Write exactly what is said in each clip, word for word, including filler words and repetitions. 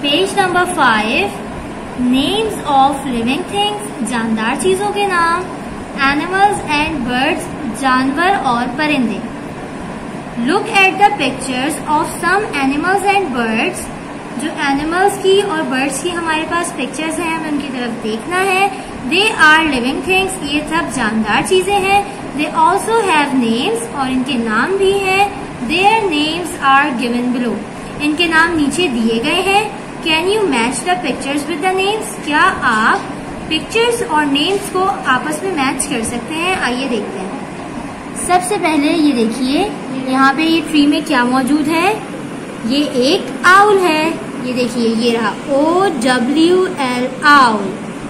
Page number five, names of living things, जानदार चीजों के नाम, एनिमल्स एंड बर्ड्स, जानवर और परिंदे। Look at the pictures of some animals and birds, जो एनिमल्स की और बर्ड्स की हमारे पास पिक्चर्स हैं, हमें उनकी तरफ देखना है। दे आर लिविंग थिंग्स, ये सब जानदार चीजें हैं। दे ऑल्सो हैव नेम्स, और इनके नाम भी हैं। Their names are given below, इनके नाम नीचे दिए गए हैं। Can you match the pictures with the names, क्या आप पिक्चर्स और नेम्स को आपस में मैच कर सकते हैं? आइए देखते हैं। सबसे पहले ये देखिए, यहाँ पे ये ट्री में क्या मौजूद है? ये एक आउल है। ये देखिए, ये रहा O W L, owl,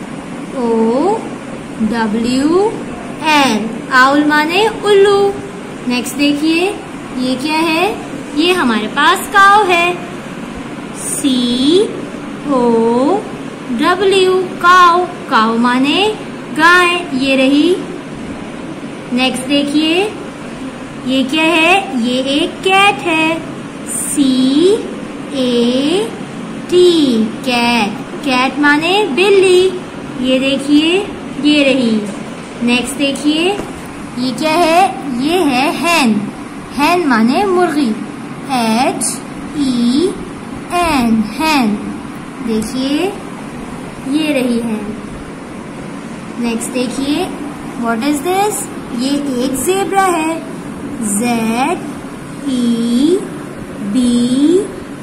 O W L, owl माने उल्लू। नेक्स्ट देखिए, ये क्या है? ये हमारे पास काऊ है, सी ओ डब्ल्यू, काऊ, काऊ माने गाय, ये रही। नेक्स्ट देखिए, ये क्या है? ये एक कैट है, C A T, cat, cat माने बिल्ली, ये देखिए, ये रही। नेक्स्ट देखिए, ये क्या है? ये है हैन, हैन माने मुर्गी, एच ई एन, हैन, देखिए, ये रही है। नेक्स्ट देखिए, व्हाट इज दिस? ये एक ज़ेब्रा है, Z E B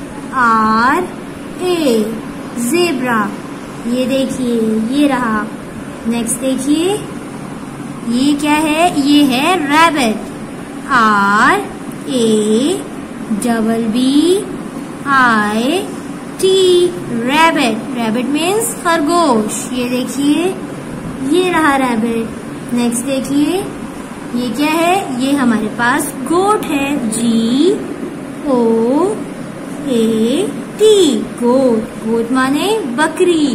R A, zebra, ये देखिए, ये रहा। नेक्स्ट देखिए, ये क्या है? ये है rabbit, R A double B I T, rabbit, rabbit means खरगोश, ये देखिए, ये रहा रैबिट। नेक्स्ट देखिए, ये क्या है? ये हमारे पास गोट है, जी ओ ए टी, गोट, गोट माने बकरी,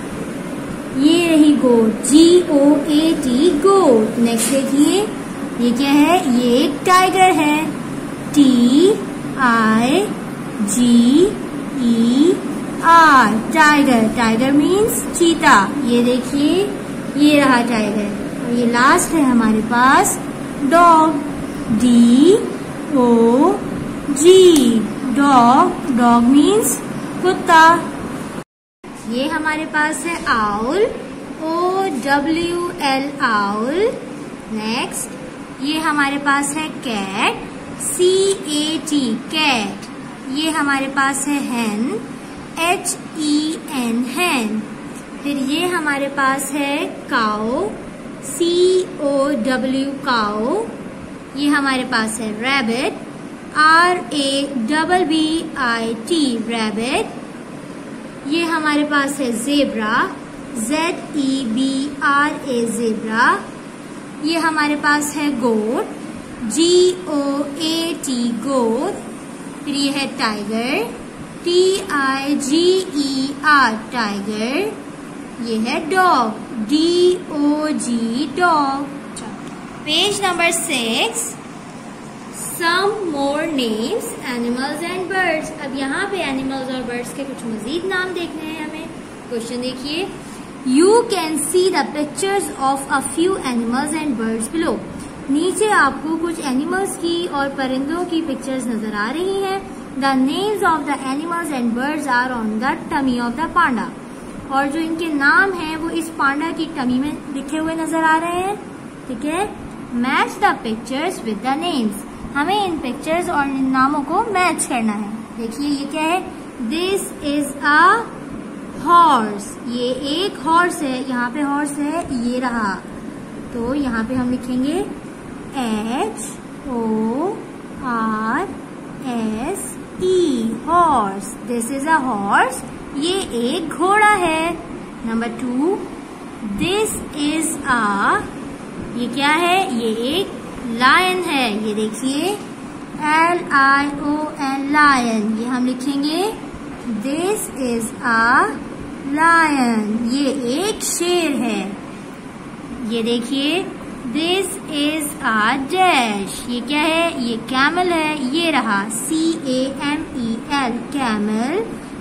ये रही गोट, जी ओ ए टी, गोट। नेक्स्ट देखिए, ये क्या है? ये एक टाइगर है, T I G E R, tiger, tiger means चीता, ये देखिए, ये रहा टाइगर। और ये लास्ट है हमारे पास dog, D O G, dog, dog means कुत्ता। ये हमारे पास है owl, O W L, owl. Next, ये हमारे पास है cat, C A T, cat. ये हमारे पास है हैन, एच ई एन, हैन। फिर ये हमारे पास है काऊ, सी ओ डब्ल्यू, काऊ। ये हमारे पास है rabbit, R A double B I T, rabbit. ये हमारे पास है zebra, Z E B R A, zebra. ये हमारे पास है गोट, जी ओ ए टी, गोट। फिर ये है tiger, T I G E R, tiger. ये है dog, D O G, dog. Page number six, some more names, animals and birds. अब यहाँ पे एनिमल्स और बर्ड्स के कुछ मजीद नाम देखने हैं हमें। क्वेश्चन देखिए, you can see the pictures of a few animals and birds below. नीचे आपको कुछ एनिमल्स की और परिंदों की पिक्चर्स नजर आ रही हैं। The names of the animals and birds are on the tummy of the panda. और जो इनके नाम हैं वो इस पांडा की टमी में लिखे हुए नजर आ रहे हैं। ठीक है, match the pictures with the names, हमें इन पिक्चर्स और इन नामों को मैच करना है। देखिए, ये क्या है? दिस इज अ हॉर्स, ये एक हॉर्स है, यहाँ पे हॉर्स है, ये रहा। तो यहाँ पे हम लिखेंगे H O R S E, horse. This is a horse, ये एक घोड़ा है। Number two, this is a, ये क्या है? ये एक लायन है, ये देखिए, L I O N, lion. ये हम लिखेंगे दिस इज अ लायन, ये एक शेर है। ये देखिए, दिस इज अ डैश, ये क्या है? ये कैमल है, ये रहा, C A M E L, camel.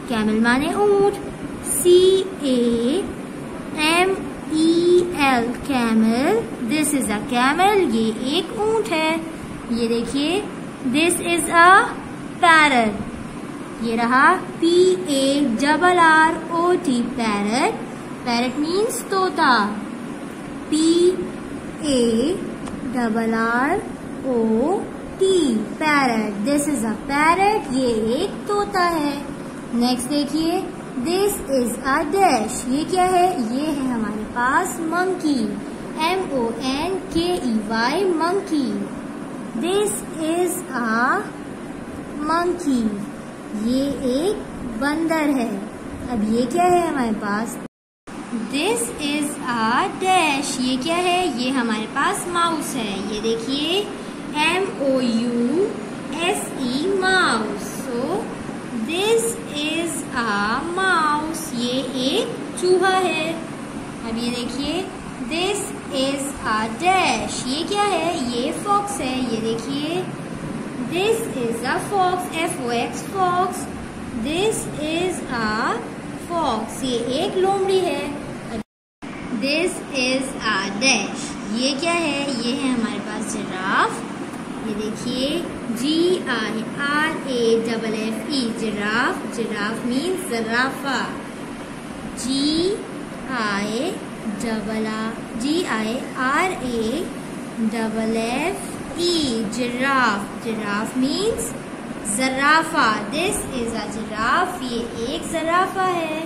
Camel माने ऊंट, C A M E L camel, this is a camel, ये एक ऊंट है। ये देखिए, दिस इज अ पैरट, ये रहा P A double R O T parrot, parrot means तोता, P A double R O T parrot, this is a parrot, ये एक तोता है। नेक्स्ट देखिए, दिस इज अ डैश, ये क्या है, ये है हमारे पास monkey, M O N K E Y monkey, this is a monkey, ये एक बंदर है। अब ये क्या है हमारे पास, दिस इज अ डैश, ये क्या है, ये हमारे पास माउस है, ये देखिए M O U S E mouse, so this is a mouse, ये एक चूहा है। अब ये देखिए, दिस इज अ डैश, ये क्या है, ये फॉक्स है, ये देखिए this is a fox, F O X fox, this is a fox, ये एक लोमड़ी है। दिस इज अ डैश, ये क्या है, ये है हमारे पास जिराफ, ये देखिए G I R A double F E giraffe, giraffe means जराफा, G I double R G I R A double F E giraffe, giraffe means जराफा, दिस इज अ जिराफ, ये एक जराफा है।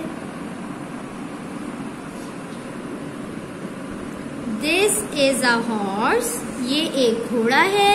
दिस इज अ हॉर्स, ये एक घोड़ा है।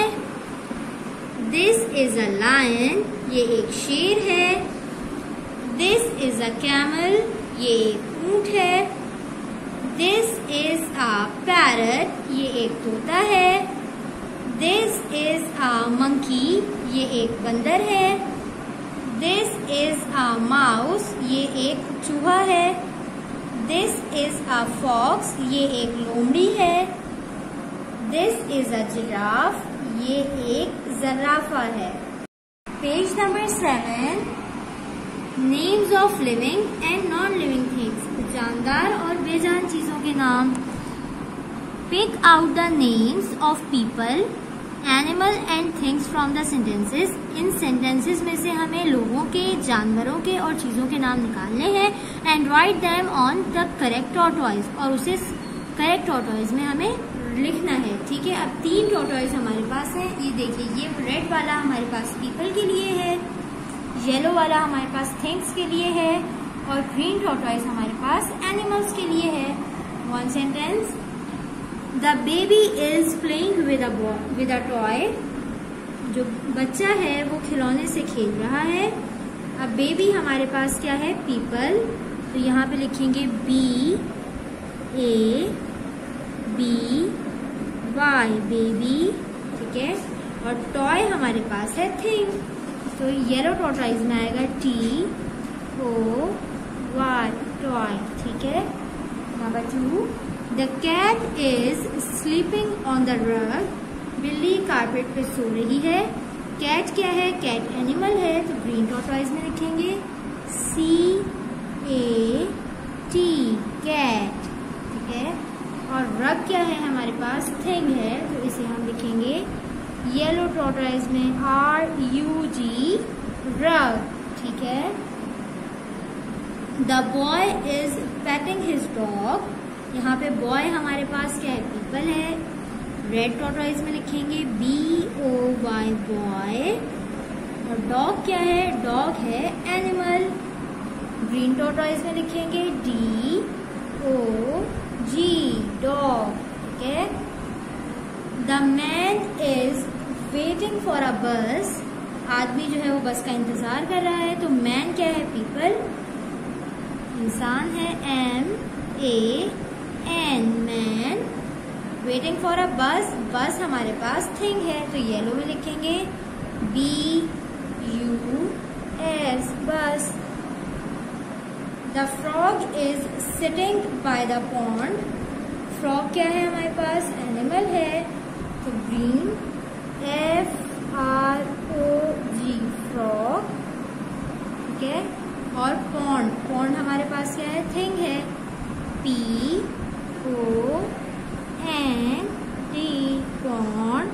दिस इज अ लायन, ये एक शेर है। दिस इज अ कैमल, ये एक ऊंट है। दिस इज अ पैरट, ये एक तोता है। दिस इज अ मंकी, ये एक बंदर है। दिस इज अ माउस, ये एक चूहा है। दिस इज अ फॉक्स, ये एक लोमड़ी है। दिस इज अ जिराफ, ये एक जराफा है। Page number seven, names of living and non living things, जानदार और बेजान चीजों के नाम। Pick out the names of people, animal and things from the sentences. इन सेंटेंसेस में से हमें लोगों के, जानवरों के और चीजों के नाम निकालने हैं। And write them on the correct tortoise, और उसे करेक्ट टॉर्टोइज में हमें लिखना है, ठीक है। अब तीन टॉर्टोइज हमारे पास है, ये देखिए, ये रेड वाला हमारे पास पीपल के लिए है, येलो वाला हमारे पास थिंग्स के लिए है, और ग्रीन टॉर्टोइज हमारे पास एनिमल्स के लिए है। One sentence, the baby is playing with a with a toy, जो बच्चा है वो खिलौने से खेल रहा है। अब बेबी हमारे पास क्या है, पीपल, तो यहाँ पे लिखेंगे B A B Y baby, ठीक है। और टॉय हमारे पास है थिंग, तो येलो टॉर्टोइज में आएगा टी ओ वाई टॉय, ठीक है। Number two, the cat is sleeping on the rug, बिल्ली कारपेट पे सो रही है। कैट क्या है, कैट एनिमल है, तो ग्रीन टॉर्टोइज में लिखेंगे सी ए टी कैट, ठीक है। और रग क्या है हमारे पास, थिंग है, तो इसे हम लिखेंगे येलो टॉर्टोइज में आर यू जी रग, ठीक है। The boy is petting his dog, यहाँ पे बॉय हमारे पास क्या है, पीपल है, रेड टॉर्टोइज में लिखेंगे बी ओ वाई बॉय। और डॉग क्या है, डॉग है एनिमल, ग्रीन टॉर्टोइज में लिखेंगे डी ओ जी डॉग, ठीक है। The man is waiting for a bus, आदमी जो है वो बस का इंतजार कर रहा है, तो मैन क्या है, पीपल, इंसान है, M A N man. Waiting for a bus, bus हमारे पास थिंग है, तो येलो में लिखेंगे B U S bus. The frog is sitting by the pond, frog क्या है हमारे पास, एनिमल है, तो green F R O G frog, ठीक है। और पॉन्ड, पॉन्ड हमारे पास क्या है, थिंग है, P O N T, pond.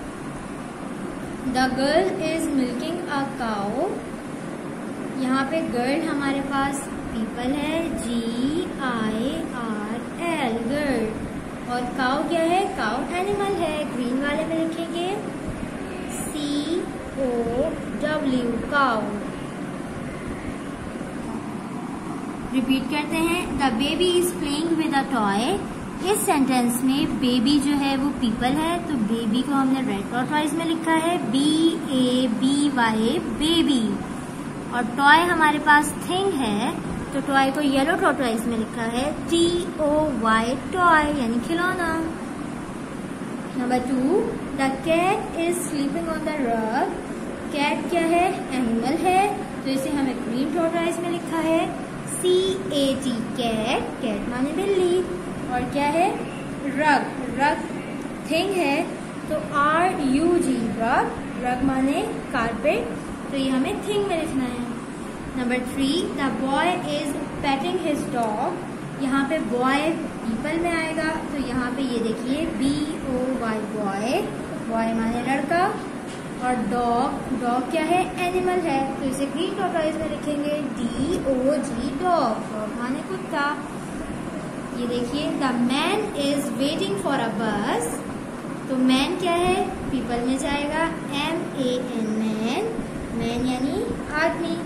The girl is milking a cow, यहाँ पे गर्ल हमारे पास पीपल है, G I R L, girl. और काउ क्या है, काउ एनिमल है, ग्रीन वाले में लिखेंगे C O W, cow. Repeat करते हैं, the baby is playing with a toy. इस सेंटेंस में बेबी जो है वो पीपल है, तो बेबी को हमने रेड टॉर्टॉइज में लिखा है, B A B Y, baby. और टॉय हमारे पास थिंग है, तो टॉय को येलो टॉर्टॉइज में लिखा है, टी ओ वाई, टॉय, यानी खिलौना। Number two, the cat is sleeping on the rug. Cat क्या है, एनिमल है, तो इसे हमें ग्रीन टॉर्टॉइज में लिखा है, C A T, cat, cat माने बिल्ली। और क्या है, रग, रग थिंग है, तो आर यू जी, रग, रग माने कारपेट, तो ये हमें थिंग में लिखना है। Number three, the boy is petting his dog. यहाँ पे बॉय पीपल में आएगा, तो यहाँ पे ये देखिए B O Y, boy, boy माने लड़का। और डॉग, डॉग क्या है, एनिमल है, तो इसे ग्रीन टॉर्टॉइज में लिखेंगे, D O G, dog, dog माने कुत्ता। ये देखिए, the man is waiting for a bus. तो मैन क्या है, पीपल में जाएगा, M A N, man, man यानी आदमी।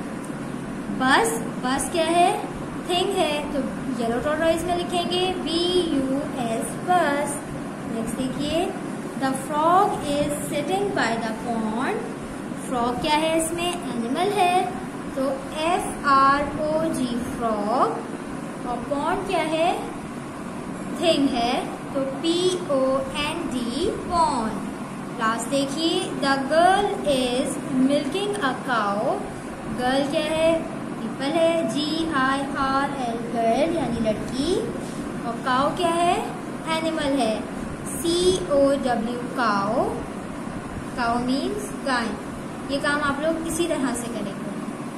बस, बस क्या है, थिंग है, तो येलो टॉर्टॉइज में लिखेंगे, B U S, bus. Next देखिए, the frog is sitting by the pond. Frog क्या है, इसमें एनिमल है, तो F R O G, frog. और पॉन्ड क्या है, थिंग है, तो P O N D, pond. Last देखिए, the girl is milking a cow. Girl क्या है, पीपल है, G I R L, girl यानी लड़की। और काउ क्या है, एनिमल है, C O W, cow, cow means गाय। ये काम आप लोग इसी तरह से करेंगे।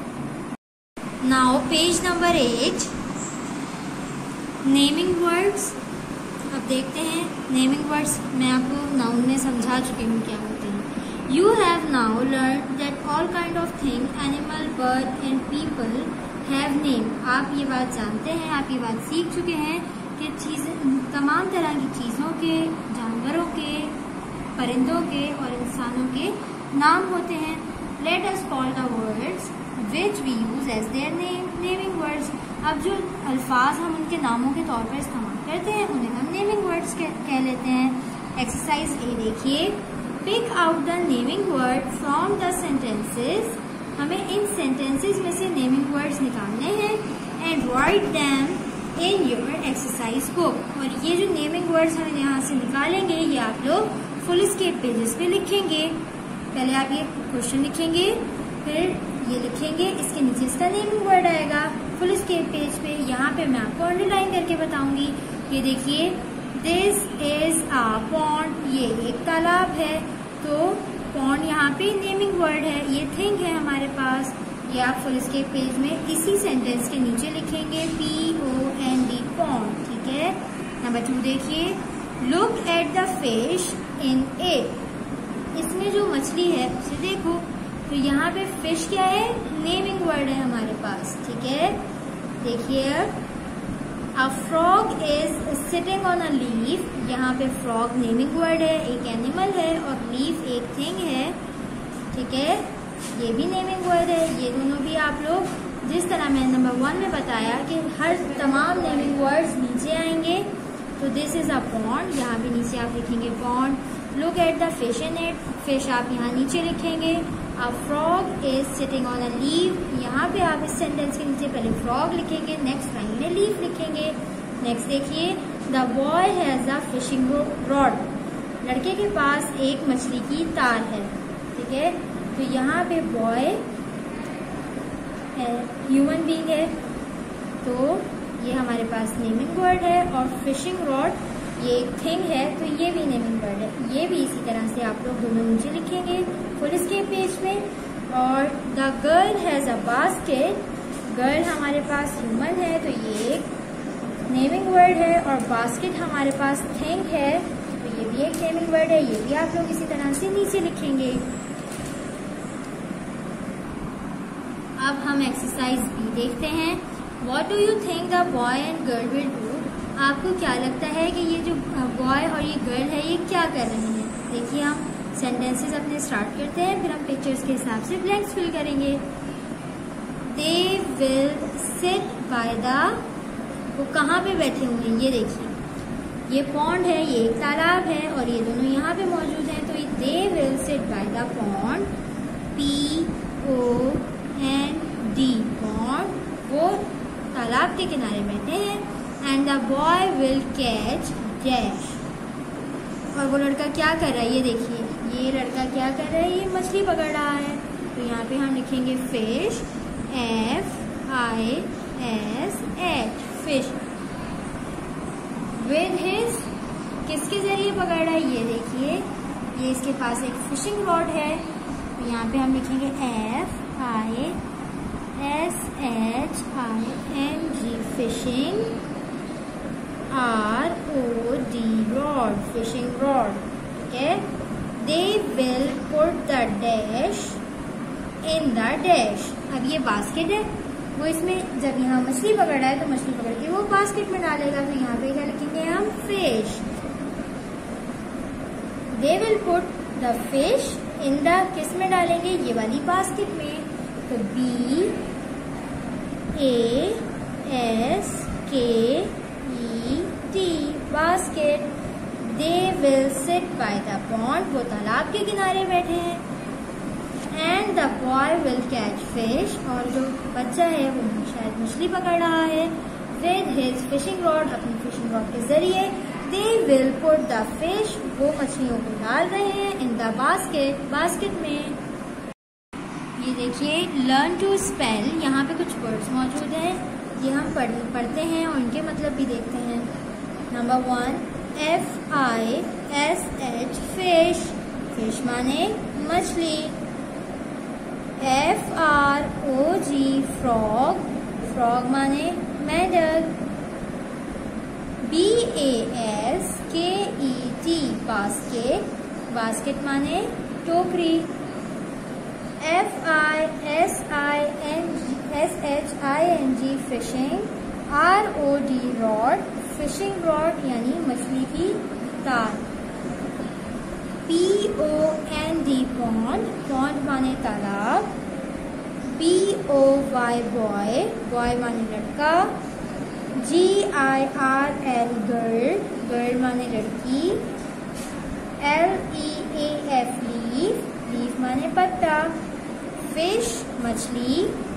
Now page number eight, naming words. अब देखते हैं नेमिंग वर्ड्स, मैं आपको नाउन में समझा चुकी हूँ क्या होते हैं। You have now learn that all kind of thing, animal, bird and people have name. आप ये बात जानते हैं, आप ये बात सीख चुके हैं कि चीजें, तमाम तरह की चीजों के, जानवरों के, परिंदों के और इंसानों के नाम होते हैं। Let us call the words which we use as their name, naming words. अब जो अल्फाज हम उनके नामों के तौर पर इस्तेमाल करते हैं उन्हें हम नेमिंग वर्ड्स कह लेते हैं। एक्सरसाइज ए देखिए, pick out the naming word from the sentences. हमें इन सेंटेंसेस में से नेमिंग वर्ड्स निकालने हैं and write them in your exercise book. और ये जो नेमिंग वर्ड्स हम यहाँ से निकालेंगे ये आप लोग फुल स्केप पेजेस पे लिखेंगे। पहले आप ये क्वेश्चन लिखेंगे, फिर ये लिखेंगे, इसके नीचे इसका नेमिंग वर्ड आएगा फुल स्केप पेज पे। यहाँ पे मैं आपको अंडरलाइन करके बताऊंगी। ये देखिए, दिस इज अ पॉन्ड, ये एक तालाब है, तो पॉन्ड यहाँ पे नेमिंग वर्ड है, ये थिंग है हमारे पास। ये आप फुल स्केप पेज में इसी सेंटेंस के नीचे लिखेंगे, P O N D, pond, ठीक है। नंबर टू देखिए, look at the fish in it. इसमें जो मछली है उसे देखो, तो यहाँ पे फिश क्या है, नेमिंग वर्ड है हमारे पास, ठीक है। देखिए, a frog is sitting on a leaf. यहाँ पे फ्रॉग नेमिंग वर्ड है, एक एनिमल है, और लीफ एक थिंग है, ठीक है, ये भी नेमिंग वर्ड है। ये दोनों भी आप लोग, जिस तरह मैंने नंबर वन में बताया कि हर तमाम नेमिंग वर्ड्स नीचे आएंगे, तो दिस इज अ पॉन्ड, यहाँ भी नीचे आप लिखेंगे pond. Look at the fish in it, fish आप यहाँ नीचे लिखेंगे। A frog is sitting on a leaf, यहाँ पे आप इस सेंटेंस के नीचे पहले फ्रॉग लिखेंगे, नेक्स्ट लाइन में लीफ लिखेंगे। नेक्स्ट देखिए, the boy has a fishing rod. लड़के के पास एक मछली की तार है, ठीक है। तो यहाँ पे बॉय ह्यूमन बीइंग है, तो ये हमारे पास नेमिंग वर्ड है। और फिशिंग रॉड ये एक थिंग है, तो ये भी नेमिंग वर्ड है। ये भी इसी तरह से आप लोग दोनों नीचे लिखेंगे फुल स्केप पेज में। और the girl has a basket, girl हमारे पास ह्यूमन है तो ये एक नेमिंग वर्ड है, और बास्केट हमारे पास थिंग है तो ये भी एक नेमिंग वर्ड है। ये भी आप लोग इसी तरह से नीचे लिखेंगे। अब हम एक्सरसाइज बी देखते हैं। What do you think the boy and girl will do? आपको क्या लगता है कि ये जो बॉय और ये गर्ल है ये क्या कर रहे हैं? देखिए हम सेंटेंसेस अपने स्टार्ट करते हैं, फिर हम पिक्चर्स के हिसाब से ब्लैंक्स फिल करेंगे। They will sit by the, वो कहाँ पे बैठे हुए हैं ये देखिए, ये पॉन्ड है, ये एक तालाब है और ये दोनों यहाँ पे मौजूद हैं, तो ये they will sit by the pond, P O N D pond, वो तालाब के किनारे बैठे हैं। And the boy will catch dash, और वो लड़का क्या कर रहा है ये देखिए, ये लड़का क्या कर रहा है, ये मछली पकड़ रहा है। तो यहाँ पे हम लिखेंगे fish, F I S H, fish. With his, किसके जरिए पकड़ रहा है ये देखिए, ये इसके पास एक फिशिंग रॉड है। तो यहाँ पे हम लिखेंगे F I S H I N G, fishing, R O D rod, fishing rod, ठीक है। They will put the dash in the dash, अब ये बास्केट है, वो इसमें जब यहाँ मछली पकड़ रहा है तो मछली पकड़ के वो बास्केट में डालेगा। तो यहाँ पे क्या लिखेंगे हम, fish. They will put the fish in the, किस में डालेंगे, ये वाली बास्केट में। तो B A S K E T, basket. They will sit by the pond, वो तालाब के किनारे बैठे हैं। And the boy will catch fish, और जो बच्चा है वो शायद मछली पकड़ रहा है। विद हिज फिशिंग रॉड, अपनी फिशिंग रॉड के जरिए। They will put the fish, वो मछलियों को डाल रहे हैं इन द बास्केट, बास्केट में। ये देखिए लर्न टू स्पेल, यहाँ पे कुछ वर्ड्स मौजूद हैं, ये हम पढ़ पढ़ते हैं और उनके मतलब भी देखते हैं। Number one, F I S H, fish, fish माने मछली। F R O G, frog, frog माने मेंढक। B A S K E T, basket, basket माने टोकरी। F I S I N G S H I N G, fishing. R O D rod, fishing rod यानी मछली की तार। P O N D pond, pond माने तालाब। B O Y boy, boy माने लड़का। G I R L girl, girl माने लड़की। L E A F leaf, leaf माने पत्ता। फिश मछली।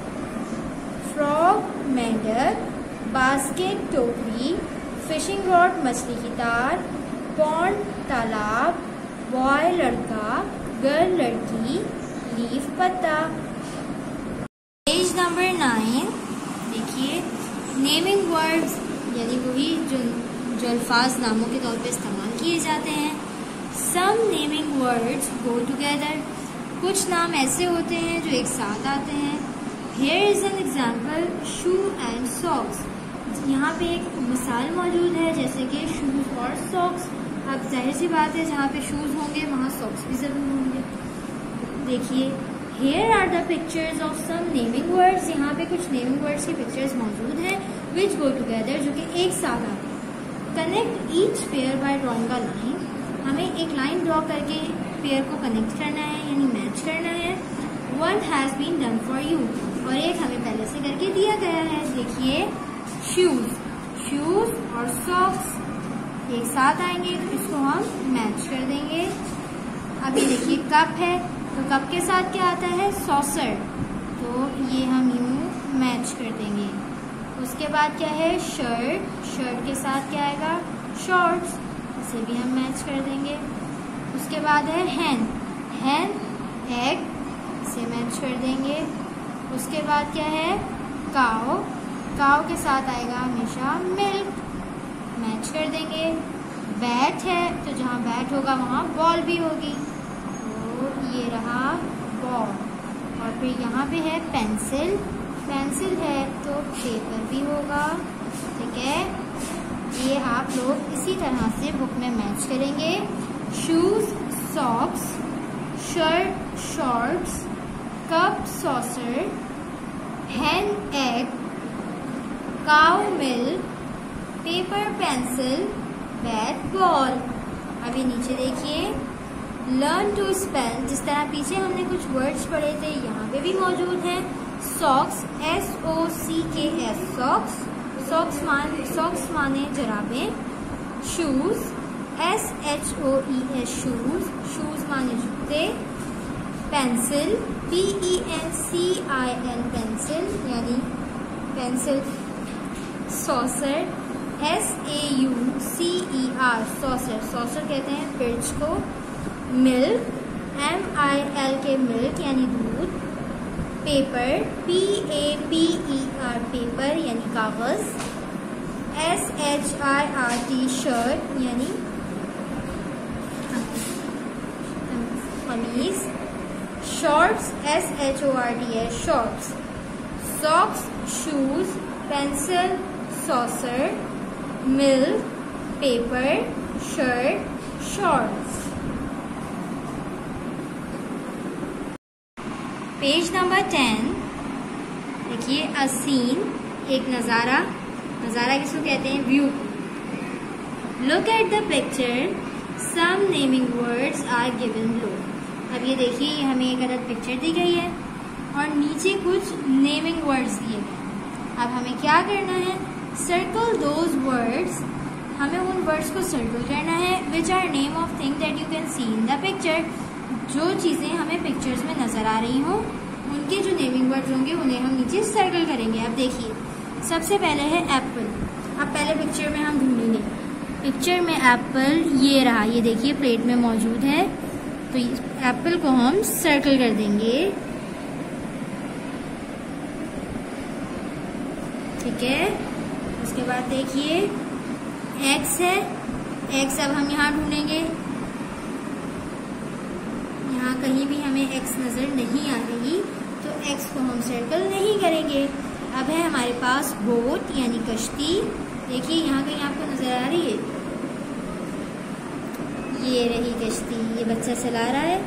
फ्रॉग मेंढक। बास्केट टोकरी। फिशिंग रॉड मछली की तार। पॉन्ड तालाब। बॉय लड़का। गर्ल लड़की। लीफ पत्ता। पेज नंबर नाइन देखिए, नेमिंग वर्ड्स यानी वही जो जो अल्फाज नामों के तौर पे इस्तेमाल किए जाते हैं। Some naming words go together, कुछ नाम ऐसे होते हैं जो एक साथ आते हैं। Here is an example, shoe and socks. यहाँ पे एक मिसाल मौजूद है जैसे कि शूज और सॉक्स। अब जाहिर सी बात है जहाँ पे शूज होंगे वहाँ सॉक्स भी जरूर होंगे। देखिए Here are the pictures of some naming words. यहाँ पे कुछ नेमिंग वर्ड्स की पिक्चर्स मौजूद हैं which go together, जो कि एक साथ आते हैं। Connect each pair by drawing a line. हमें एक लाइन ड्रॉ करके पेयर को कनेक्ट करना है यानी मैच करना है। One has been done for you, और एक हमें पहले से करके दिया गया है। देखिए शूज, शूज और सॉक्स एक साथ आएंगे तो इसको हम मैच कर देंगे। अभी देखिए कप है तो कप के साथ क्या आता है, सॉसर, तो ये हम यूं मैच कर देंगे। उसके बाद क्या है, शर्ट, शर्ट के साथ क्या आएगा, शॉर्ट्स, इसे भी हम मैच कर देंगे। उसके बाद है हैन, हैन एग, इसे मैच कर देंगे। उसके बाद क्या है, काओ, काओ के साथ आएगा हमेशा मिल्क, मैच कर देंगे। बैट है तो जहाँ बैट होगा वहाँ बॉल भी होगी, तो ये रहा बॉल। और फिर यहाँ पे है पेंसिल, पेंसिल है तो पेपर भी होगा। ठीक है, ये आप लोग इसी तरह से बुक में मैच करेंगे। Shoes socks, shirt shorts, cup saucer, hen egg, cow milk, paper pencil, bat ball. अभी नीचे देखिए, लर्न टू स्पेल, जिस तरह पीछे हमने कुछ वर्ड्स पढ़े थे यहाँ पे भी मौजूद है। Socks, S O C K S, socks, socks मान सॉक्स माने जराबें। Shoes, S H O E S, shoes, shoes माने जूते। Pencil, P E N C I N, pencil यानी pencil. Saucer, S A U C E R, saucer, saucer कहते हैं fridge को। Milk, M I L K, milk यानी दूध। Paper, P A P E R, paper यानी कागज। S H I R T, shirt यानी कमीज। Shorts, S H O R T S, shorts. Socks, shoes, pencil, saucer, milk, paper, shirt, shorts. Page number ten देखिए, a scene, एक नज़ारा। नज़ारा किसको कहते हैं? View. Look at the picture, some naming words are given लो। अब ये देखिए, ये हमें एक अलग पिक्चर दी गई है और नीचे कुछ नेमिंग वर्ड्स दिए गए। अब हमें क्या करना है? सर्कल दोज वर्ड्स, हमें उन वर्ड्स को सर्कल करना है which are name of thing that you can see in the picture. जो चीज़ें हमें पिक्चर्स में नज़र आ रही हों उनके जो नेमिंग वर्ड्स होंगे उन्हें हम नीचे सर्कल करेंगे। अब देखिए, सबसे पहले है एप्पल। अब पहले पिक्चर में हम ढूंढेंगे, पिक्चर में एप्पल ये रहा, ये देखिए प्लेट में मौजूद है, तो एप्पल को हम सर्कल कर देंगे। ठीक है, उसके बाद देखिए एक्स है, एक्स अब हम यहाँ ढूंढेंगे, यहाँ कहीं भी हमें एक्स नजर नहीं आ रही तो एक्स को हम सर्कल नहीं करेंगे। अब है हमारे पास बोट यानी कश्ती, देखिए यहाँ कहीं आपको नजर आ रही है, ये रही कश्ती, ये बच्चा चला रहा है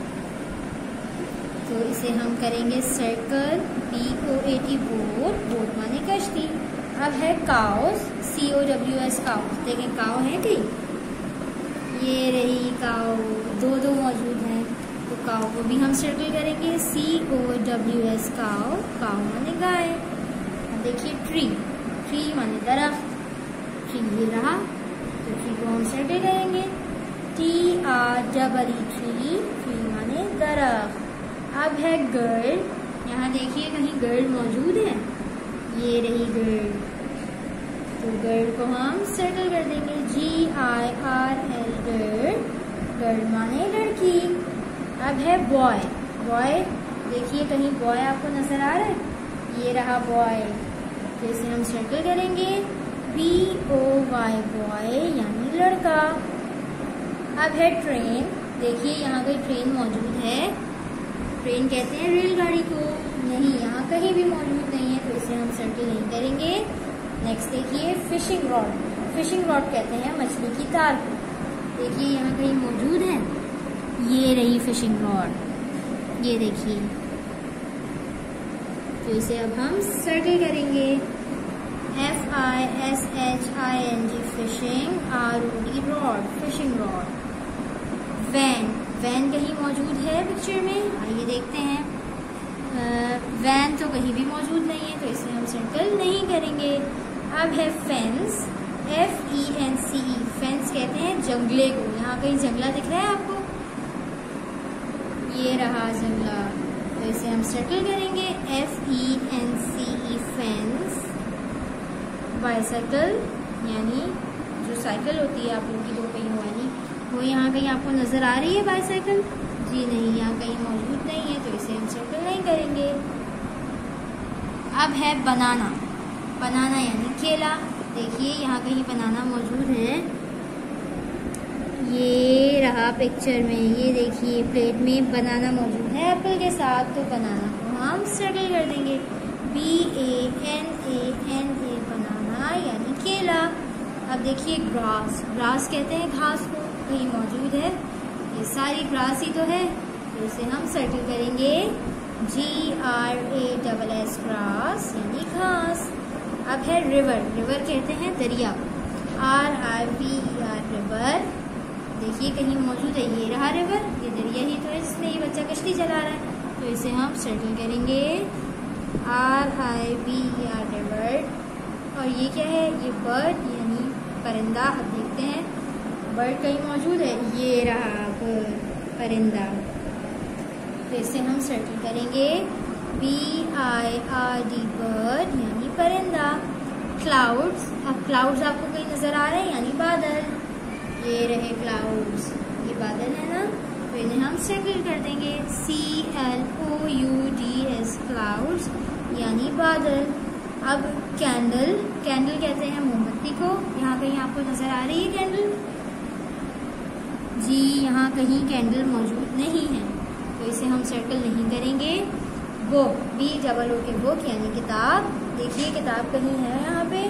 तो इसे हम करेंगे circle, P O A T, boat, boat माने कश्ती। अब है cows, C O W S, cows, देखें काउ है कि ये रही काउ, दो दो मौजूद हैं तो काउ को भी हम सर्कल करेंगे, C O W S, cow, cow माने गाय। देखिए ट्री, ट्री माने दरख्त, ट्री ये रहा तो ट्री को हम सर्कल करेंगे, T R double E, tree, tree माने दरख्त। अब है गर्ल, यहाँ देखिए कहीं गर्ल मौजूद है, ये रही गर्ल तो गर्ल को हम सर्कल कर देंगे, G I R L, girl, girl माने लड़की। अब है बॉय, बॉय देखिए कहीं बॉय आपको नजर आ रहा है, ये रहा बॉय तो इसे हम सर्कल करेंगे, बी ओ वाई, बॉय यानी लड़का। अब है ट्रेन, देखिए यहाँ कोई ट्रेन मौजूद है, ट्रेन कहते हैं रेलगाड़ी को, नहीं यहाँ कहीं भी मौजूद नहीं है तो इसे हम सर्कल नहीं करेंगे। नेक्स्ट देखिए फिशिंग रॉड, फिशिंग रॉड कहते हैं मछली की तार को, देखिए यहाँ कहीं मौजूद है, ये रही फिशिंग रॉड, ये देखिए तो इसे अब हम सर्कल करेंगे, F I S H I N G, fishing, R O D, rod, fishing rod. Van, van कहीं मौजूद है पिक्चर में, आइए देखते हैं, वैन तो कहीं भी मौजूद नहीं है तो इसे हम सर्कल नहीं करेंगे। अब है fence, F E N C E, fence कहते हैं जंगले को, यहाँ कहीं जंगला दिख रहा है आपको, ये रहा जंगला तो इसे हम सर्कल करेंगे, F E N C E, fence. Bicycle यानी जो साइकिल होती है आप लोगों की दो पहियों वाली, वो यहाँ कहीं आपको नजर आ रही है बाइसाइकिल? जी नहीं, यहाँ कहीं मौजूद नहीं है तो इसे हम सर्कल नहीं करेंगे। अब है बनाना, बनाना यानी केला, देखिए यहाँ कहीं बनाना मौजूद है, ये रहा पिक्चर में, ये देखिए प्लेट में बनाना मौजूद है एप्पल के साथ तो बनाना को हम सर्कल कर देंगे, बी अब देखिए ग्रास, ग्रास कहते हैं घास को, कहीं मौजूद है, ये सारी ग्रास ही तो है, तो इसे हम सर्कल करेंगे G R A double S grass यानी घास। अब है रिवर, रिवर कहते हैं दरिया, R I V R river, देखिए कहीं मौजूद है, ये रहा रिवर, ये दरिया ही तो है जिसमें ये बच्चा कश्ती चला रहा है, तो इसे हम सर्कल करेंगे R I V R river. और ये क्या है, ये बर्ड यानी परिंदा। अब देखते हैं बर्ड कहीं मौजूद है, ये रहा परिंदा, तो इसे हम सर्कल करेंगे B I R D bird यानी परिंदा। क्लाउड्स, अब क्लाउड्स आपको कहीं नजर आ रहे हैं यानी बादल, ये रहे क्लाउड्स, ये बादल है ना, तो इन्हें हम सर्कल कर देंगे C L O U D S clouds यानी बादल। अब कैंडल, कैंडल कहते हैं मोमबत्ती को, यहाँ कहीं आपको नजर आ रही है कैंडल, जी यहाँ कहीं कैंडल मौजूद नहीं है, तो इसे हम सर्कल नहीं करेंगे। बुक, बी डबल ओ के बुक यानी किताब, देखिए किताब कहीं है यहाँ पे,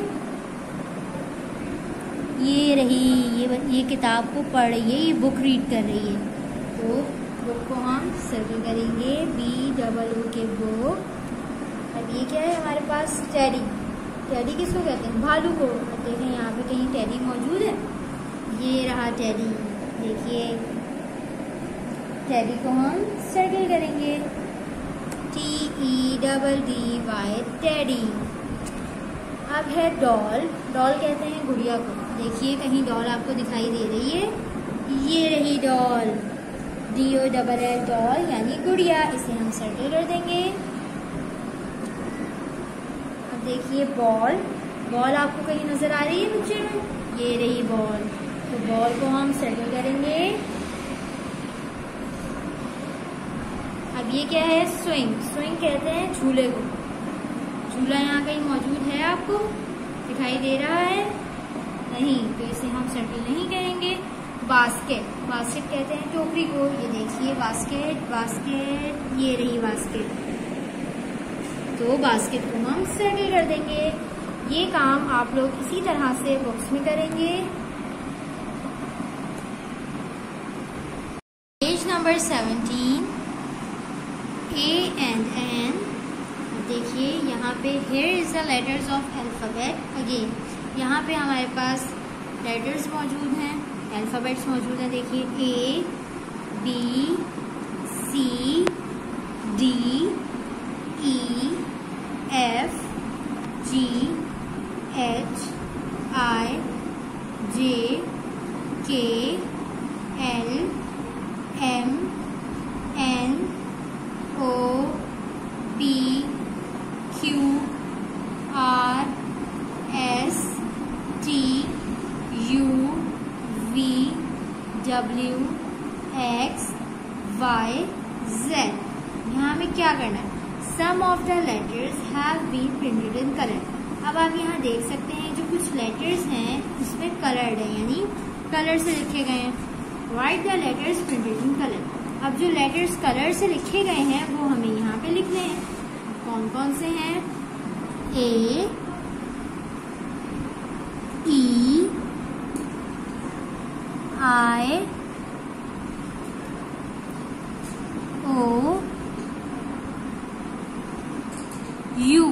ये रही, ये ये किताब को पढ़ रही है, ये बुक रीड कर रही है, तो बुक को हम सर्कल करेंगे बी डबल ओ के बुक। अब ये क्या है हमारे पास, टेडी, टेडी किसको कहते हैं, भालू को। अब देखें यहाँ पे कहीं टेडी मौजूद है, ये रहा टेडी, देखिए टेडी को हम सर्कल करेंगे T E double D Y teddy. अब है डॉल, डॉल कहते हैं गुड़िया को, देखिए कहीं डॉल आपको दिखाई दे रही है, ये रही doll, D O double L doll यानी गुड़िया, इसे हम सर्कल कर देंगे। अब देखिए बॉल, बॉल आपको कहीं नजर आ रही है पिक्चर में, ये रही बॉल, तो बॉल को हम सर्कल करेंगे। अब ये क्या है, स्विंग, स्विंग कहते हैं झूले को, झूला यहाँ कहीं मौजूद है, आपको दिखाई दे रहा है नहीं, तो इसे हम सर्कल नहीं करेंगे। बास्केट, बास्केट कहते हैं टोकरी को, ये देखिए बास्केट, बास्केट, ये रही बास्केट, तो बास्केट को हम सर्कल कर देंगे। ये काम आप लोग इसी तरह से बॉक्स में करेंगे। Page number seventeen, A and N, देखिए यहाँ पे here is the letters of alphabet again, यहाँ पे हमारे पास लेटर्स मौजूद हैं, अल्फ़ाबेट्स मौजूद हैं, देखिए A B C D E F G H I J K L M N O P Q R S T U V W X Y Z. यहाँ में क्या करना है, some of the letters have been printed in colour. अब आप यहाँ देख सकते हैं जो कुछ लेटर्स हैं उसमें कलर्ड है यानी कलर से लिखे गए हैं। Write the letters printed in colour. अब जो लेटर्स कलर से लिखे गए हैं वो हमें यहाँ पे लिखने हैं। कौन कौन से हैं, A E I O U,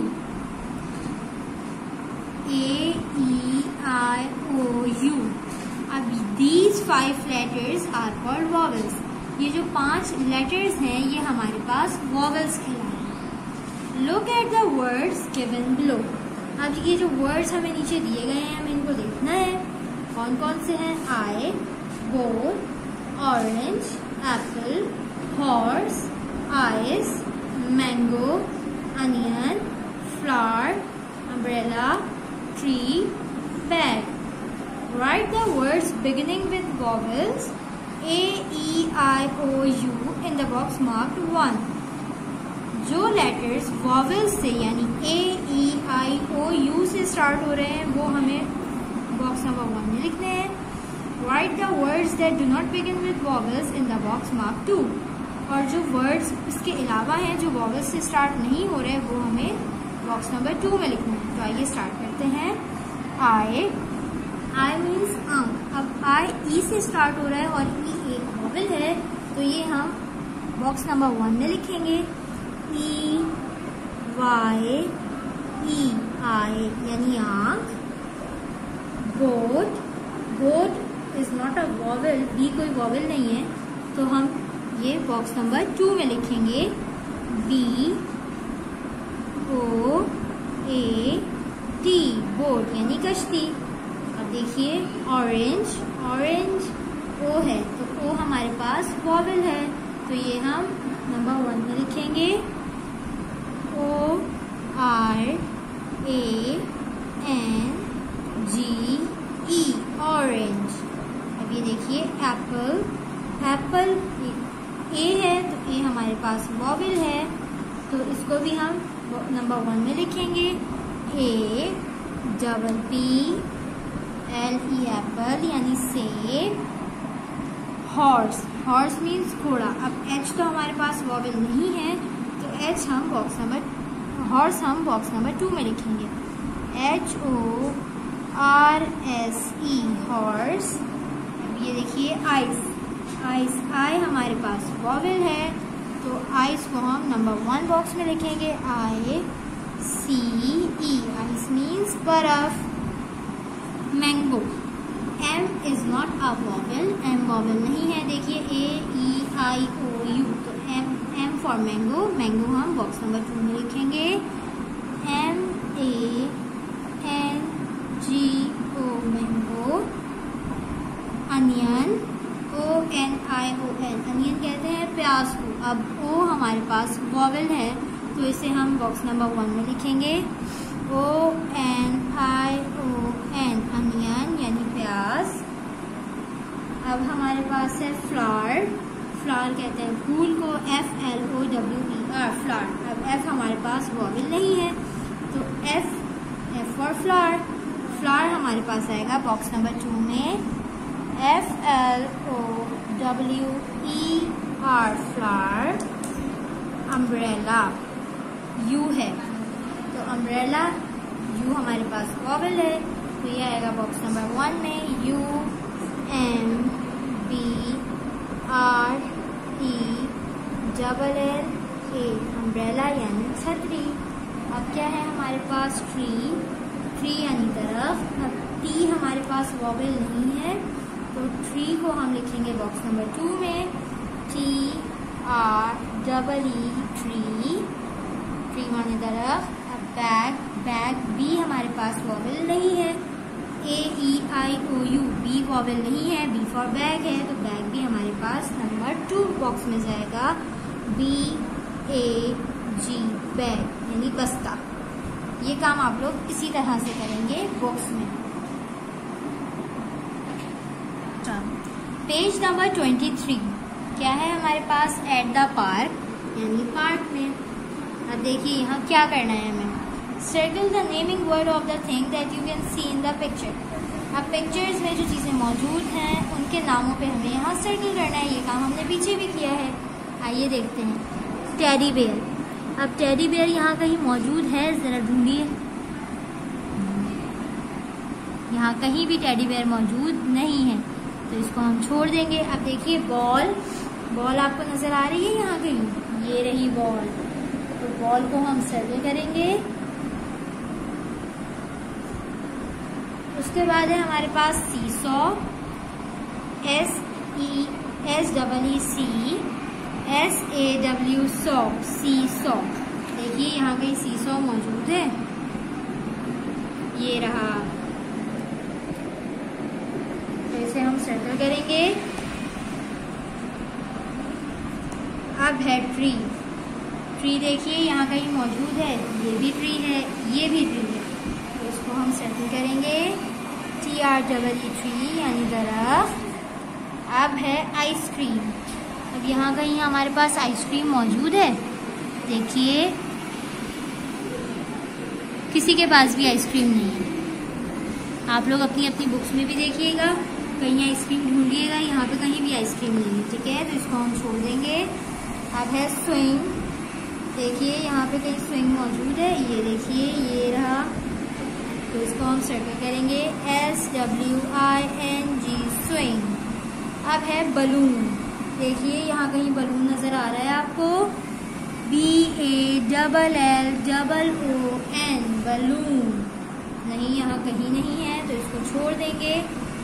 A E I O U. अब these five letters are called vowels. ये जो पांच लेटर्स हैं ये हमारे पास वॉवेल्स कहलाते हैं। Look at the words given below. अब ये जो वर्ड्स हमें नीचे दिए गए हैं हमें इनको देखना है। कौन कौन से हैं, eye, ball, orange, apple, horse, ice, mango, onion, flower, umbrella, tree, bag. Write the words beginning with vowels A, E, I, O, U in the box marked one. जो लेटर्स vowels से यानी A, E, I, O, U से start हो रहे हैं वो हमें box number one में लिखने हैं। Write the words that do not begin with vowels in the box marked two. और जो वर्ड्स इसके अलावा हैं जो vowels से स्टार्ट नहीं हो रहे वो हमें बॉक्स नंबर टू में लिखना है। तो आइए स्टार्ट करते हैं। I आई मीन्स आंख। अब आई ई से स्टार्ट हो रहा है और ई एक वॉवेल है, तो ये हम बॉक्स नंबर वन में लिखेंगे। ई वाई ई आई यानी आंख। Goat, goat is not a vowel, B कोई वॉवेल नहीं है, तो हम ये बॉक्स नंबर टू में लिखेंगे। B O A T, boat यानी कश्ती। अब देखिए ऑरेंज, ऑरेंज ओ है, तो ओ हमारे पास वॉवेल है, तो ये हम नंबर वन में लिखेंगे। O R A N G E, orange. अब ये देखिए एप्पल, एप्पल ए है, तो ए हमारे पास वॉवेल है, तो इसको भी हम नंबर वन में लिखेंगे। A double P L E, apple यानी सेब। हॉर्स, हॉर्स मीन्स घोड़ा। अब एच तो हमारे पास वॉवेल नहीं है, तो एच हम बॉक्स नंबर, हॉर्स हम बॉक्स नंबर टू में लिखेंगे। H O R S E, horse. अब ये देखिए आइस, आइस आई हमारे पास वॉवेल है, तो आइस को हम नंबर वन बॉक्स में लिखेंगे। I C E, ice means बर्फ। Mango, M is not a vowel, M vowel नहीं है, देखिए A E I O U, तो M M for mango, mango हम बॉक्स नंबर टू में लिखेंगे। M A N G O, mango. Onion, O N I O N, onion कहते हैं प्याज को। अब ओ हमारे पास वॉवेल है, तो इसे हम बॉक्स नंबर वन में लिखेंगे। O N I O N, onion यानी प्याज। अब हमारे पास है फ्लावर, फ्लावर कहते हैं फूल को, F L O W E R, flower. अब एफ हमारे पास वॉवेल नहीं है, तो F F for flower, flower हमारे पास आएगा बॉक्स नंबर टू में। F L O W E R, flower. Umbrella, U है, तो अम्ब्रेला यू हमारे पास वॉवेल है, तो ये आएगा बॉक्स नंबर वन में। U M B R E double L A, umbrella यानी छतरी। अब क्या है हमारे पास? ट्री, ट्री यानी दरख्त। अब टी हमारे पास वॉवेल नहीं है, तो ट्री को हम लिखेंगे बॉक्स नंबर टू में। T R double E, tree, tree माने दरख्त। अब बैग, बैग बी हमारे पास वॉवेल नहीं है। A E I O U, B vowel नहीं है, बी फॉर बैग है, तो बैग भी हमारे पास नंबर टू बॉक्स में जाएगा। बी ए जी, बैग यानी बस्ता। ये काम आप लोग इसी तरह से करेंगे बॉक्स में। पेज नंबर ट्वेंटी थ्री क्या है हमारे पास? एट द पार्क यानी पार्क में। अब देखिए यहाँ क्या करना है हमें। Circle the naming word of the thing that you can see in the picture. अब पिक्चर्स में जो चीज़ें मौजूद हैं उनके नामों पे हमें यहाँ सर्कल करना है। ये काम हमने पीछे भी किया है, आइए देखते हैं। टेडी बेयर, अब टेडी बेयर यहाँ कहीं मौजूद है, ज़रा ढूंढिए। यहाँ कहीं भी टेडी बेयर मौजूद नहीं है, तो इसको हम छोड़ देंगे। अब देखिए बॉल, बॉल आपको नजर आ रही है यहाँ कहीं? ये रही बॉल, तो बॉल को हम सर्कल करेंगे। उसके बाद है हमारे पास seesaw, S E S double E C S A W saw, seesaw. देखिए यहाँ कहीं सीसॉ मौजूद है, ये रहा, तो इसे हम सर्कल करेंगे। अब है ट्री, ट्री देखिए यहाँ कहीं मौजूद है, ये भी ट्री है, ये भी ट्री है, तो इसको हम सर्कल करेंगे। T R double E, tree यानी दरख्त। अब है आइसक्रीम, अब यहाँ कहीं हमारे पास आइसक्रीम मौजूद है, देखिए किसी के पास भी आइसक्रीम नहीं है। आप लोग अपनी अपनी बुक्स में भी देखिएगा, कहीं आइसक्रीम ढूंढिएगा, यहाँ पे कहीं भी आइसक्रीम नहीं है, ठीक है, तो इसको हम छोड़ देंगे। अब है स्विंग, देखिए यहाँ पे कहीं स्विंग मौजूद है, ये देखिए ये रहा, तो इसको हम सर्कल करेंगे S W I N G swing. अब है बलून। देखिए यहाँ कहीं बलून नजर आ रहा है आपको, B A double L double O N, balloon. नहीं, यहाँ कहीं नहीं है तो इसको छोड़ देंगे।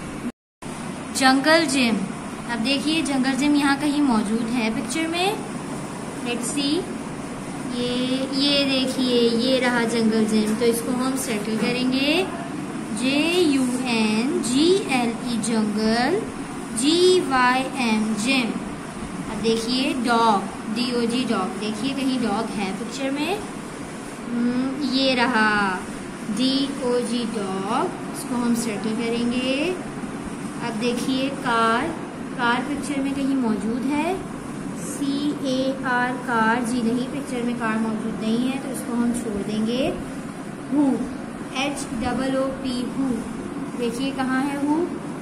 Jungle gym. अब देखिए जंगल जिम यहाँ कहीं मौजूद है पिक्चर में। लेट्स सी, ये ये देखिए ये रहा जंगल जिम, तो इसको हम सर्कल करेंगे J U N G L E jungle, G Y M gym. अब देखिए dog, D O G dog. देखिए कहीं डॉग है पिक्चर में, ये रहा डी ओ जी डॉग, इसको हम सर्कल करेंगे। अब देखिए कार, कार पिक्चर में कहीं मौजूद है, सी ए आर कार, जी नहीं पिक्चर में कार मौजूद नहीं है तो इसको हम छोड़ देंगे। Hoop, H double O P, hoop. देखिए कहाँ है हु,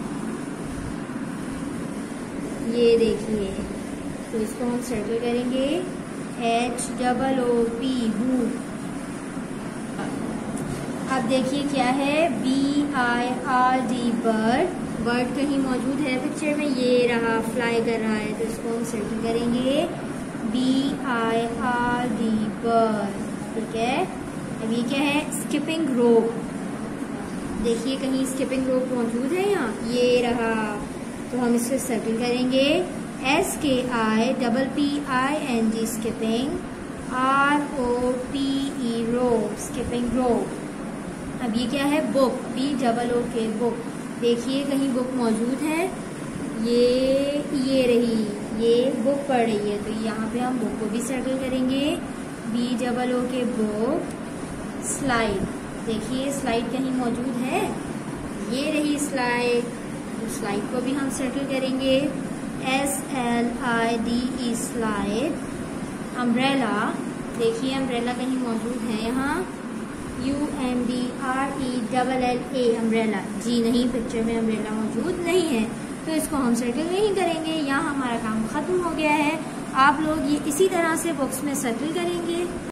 ये देखिए, तो इसको हम सर्कल करेंगे H double O P, hoop. अब देखिए क्या है, B I R D bird, bird कहीं मौजूद है पिक्चर में, ये रहा फ्लाई कर रहा है तो इसको हम सर्कल करेंगे B I R D bird. ठीक है। अब ये क्या है, स्किपिंग रोप। देखिए कहीं स्किपिंग रोप मौजूद है यहाँ, ये रहा, तो हम इसको सर्कल करेंगे S K I double P I N G skipping, R O P E rope, skipping rope. अब ये क्या है, बुक, बी डबल ओ के, बुक। देखिए कहीं बुक मौजूद है, ये ये रही, ये बुक पढ़ रही है तो यहाँ पे हम बुक को भी सर्कल करेंगे बी डबल ओ के, बुक। स्लाइड, देखिए स्लाइड कहीं मौजूद है, ये रही स्लाइड, तो स्लाइड को भी हम सर्कल करेंगे S L I D E, slide. Umbrella, देखिए अम्ब्रेला कहीं मौजूद है यहाँ, U M B R E double L A, umbrella, जी नहीं पिक्चर में अम्ब्रेला मौजूद नहीं है तो इसको हम सर्कल नहीं करेंगे। यहाँ हमारा काम खत्म हो गया है। आप लोग ये इसी तरह से बॉक्स में सर्कल करेंगे।